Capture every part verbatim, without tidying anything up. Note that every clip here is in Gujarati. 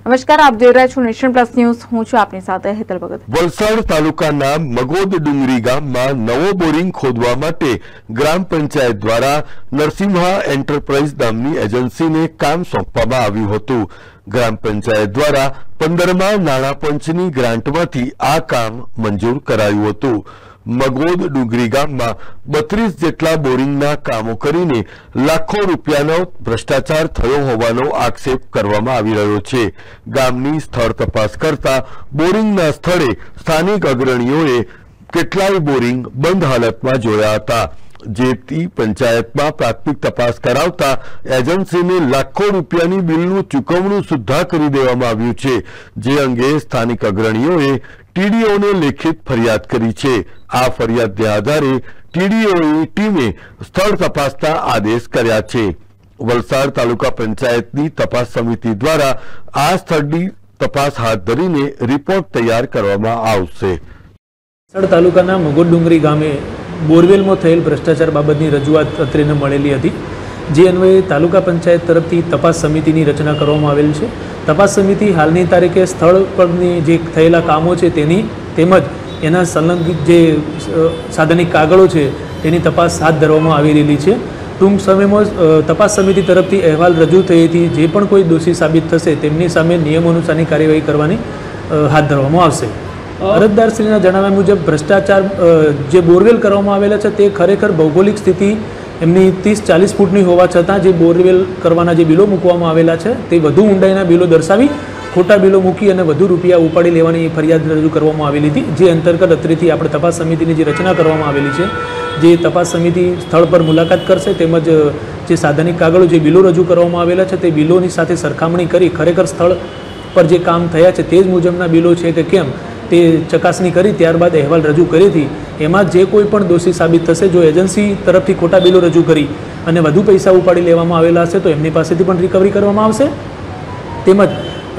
નમસ્કાર, આપ જોઈ રહ્યા છો નેશન પ્લસ ન્યૂઝ। હું છું આપની સાથે હેતલ ભગત। વલસાડ તાલુકાના મગોદ ડુંગરી ગામમાં નવો બોરિંગ ખોદવા માટે ગ્રામ પંચાયત દ્વારા નરસિંહા એન્ટરપ્રાઇઝ નામની એજન્સીને કામ સોંપવામાં આવ્યું હતું। ગ્રામ પંચાયત દ્વારા પંદરમા નાણાં પંચની ગ્રાન્ટમાંથી આ કામ મંજૂર કરાયું હતું। મગોદ ડુંગરી ગામમાં બત્રીસ જેટલા બોરિંગના કામો કરીને લાખો રૂપિયાનો ભ્રષ્ટાચાર થયો હોવાનો આક્ષેપ કરવામાં આવી રહ્યો છે। ગામની સ્થળ તપાસ કરતા બોરિંગના સ્થળે સ્થાનિક અગ્રણીઓએ કેટલાય બોરિંગ બંધ હાલતમાં જોયા હતા, જેથી પંચાયતમાં પ્રાથમિક તપાસ કરાવતા એજન્સીને લાખો રૂપિયાની બિલનું ચૂકવણું સુદ્ધા કરી દેવામાં આવ્યું છે, જે અંગે સ્થાનિક અગ્રણીઓએ ટીડીઓને લેખિત ફરિયાદ કરી છે। આ ફરિયાદના આધારે ટીડીઓની ટીમે સ્થળ તપાસના આદેશ કર્યા છે। વલસાડ તાલુકા પંચાયતની તપાસ સમિતિ દ્વારા આ સ્થળની તપાસ હાથ ધરીને રિપોર્ટ તૈયાર કરવામાં આવશે। વલસાડ તાલુકાના મગોદ ડુંગરી ગામે બોરવેલમાં થયેલ ભ્રષ્ટાચાર બાબતની રજૂઆત અત્રેને મળેલી હતી, જે અન્વયે તાલુકા પંચાયત તરફથી તપાસ સમિતિની રચના કરવામાં આવેલ છે। તપાસ સમિતિ હાલની તારીખે સ્થળ પરની જે થયેલા કામો છે તેની તેમજ એના સંલગ્નિત જે સાધનિક કાગળો છે તેની તપાસ હાથ ધરવામાં આવી રહેલી છે। ટૂંક સમયમાં તપાસ સમિતિ તરફથી અહેવાલ રજૂ થયેથી જે પણ કોઈ દોષી સાબિત થશે તેમની સામે નિયમ અનુસારની કાર્યવાહી કરવાની હાથ ધરવામાં આવશે। અરજદારશ્રીના જણાવ્યા મુજબ ભ્રષ્ટાચાર જે બોરવેલ કરવામાં આવેલા છે તે ખરેખર ભૌગોલિક સ્થિતિ એમની ત્રીસ ચાલીસ ફૂટની હોવા છતાં જે બોરવેલ કરવાના જે બિલો મૂકવામાં આવેલા છે તે વધુ ઊંડાઈના બિલો દર્શાવી ખોટા બિલો મૂકી અને વધુ રૂપિયા ઉપાડી લેવાની ફરિયાદ રજૂ કરવામાં આવેલી હતી, જે અંતર્ગત અત્રેથી આપણે તપાસ સમિતિની જે રચના કરવામાં આવેલી છે, જે તપાસ સમિતિ સ્થળ પર મુલાકાત કરશે તેમજ જે સાધનિક કાગળો જે બિલો રજૂ કરવામાં આવેલા છે તે બિલોની સાથે સરખામણી કરી ખરેખર સ્થળ પર જે કામ થયા છે તે જ મુજબના બિલો છે કે કેમ તે ચકાસણી કરી ત્યારબાદ અહેવાલ રજૂ કરીથી એમાં જે કોઈ પણ દોષી સાબિત થશે, જો એજન્સી તરફથી ખોટા બિલો રજૂ કરી અને વધુ પૈસા ઉપાડી લેવામાં આવેલા હશે તો એમની પાસેથી પણ રિકવરી કરવામાં આવશે। તેમજ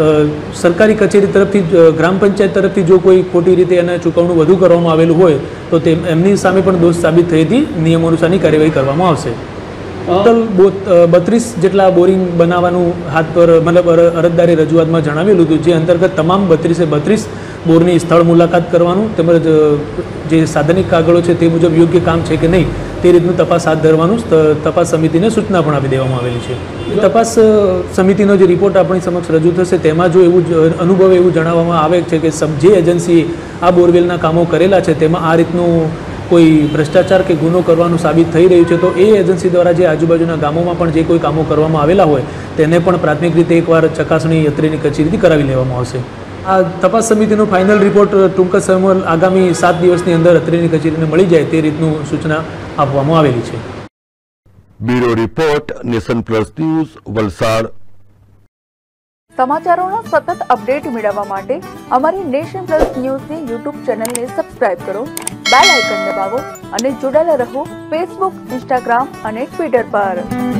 સરકારી કચેરી તરફથી ગ્રામ પંચાયત તરફથી જો કોઈ ખોટી રીતે એને ચૂકવણું વધુ કરવામાં આવેલું હોય તો તે એમની સામે પણ દોષ સાબિત થયેથી નિયમ અનુસારની કાર્યવાહી કરવામાં આવશે। ટોટલ બત્રીસ જેટલા બોરિંગ બનાવવાનું હાથ પર મતલબ અરજદારે રજૂઆતમાં જણાવેલું હતું, જે અંતર્ગત તમામ બત્રીસે બત્રીસ બોરની સ્થળ મુલાકાત કરવાનું તેમજ જે સાધનિક કાગળો છે તે મુજબ યોગ્ય કામ છે કે નહીં તે રીતનું તપાસ હાથ ધરવાનું તપાસ સમિતિને સૂચના પણ આપી દેવામાં આવેલી છે। તપાસ સમિતિનો જે રિપોર્ટ આપણી સમક્ષ રજૂ થશે તેમાં જો એવું અનુભવ એવું જણાવવામાં આવે છે કે જે એજન્સીએ આ બોરવેલના કામો કરેલા છે તેમાં આ રીતનું કોઈ ભ્રષ્ટાચાર કે ગુનો કરવાનું સાબિત થઈ રહ્યું છે તો એ એજન્સી દ્વારા જે આજુબાજુના ગામોમાં પણ જે કોઈ કામો કરવામાં આવેલા હોય તેને પણ પ્રાથમિક રીતે એકવાર ચકાસણી અત્રેની કચેરીથી કરાવી લેવામાં આવશે। આ તપાસ સમિતિનો ફાઇનલ રિપોર્ટ ટૂંક સમયમાં આગામી સાત દિવસની અંદર અત્રેની કચેરીને મળી જાય તે રીતનું સૂચના આપવામાં આવેલી છે। Bureau report, nation plus news, Valsad. સમાચારોનો સતત અપડેટ મેળવવા માટે અમારી નેશન પ્લસ ન્યૂઝની યુટ્યુબ ચેનલને સબસ્ક્રાઇબ કરો, બેલ આઇકન દબાવો અને જોડાયેલા રહો ફેસબુક, ઇન્સ્ટાગ્રામ અને ટ્વિટર પર।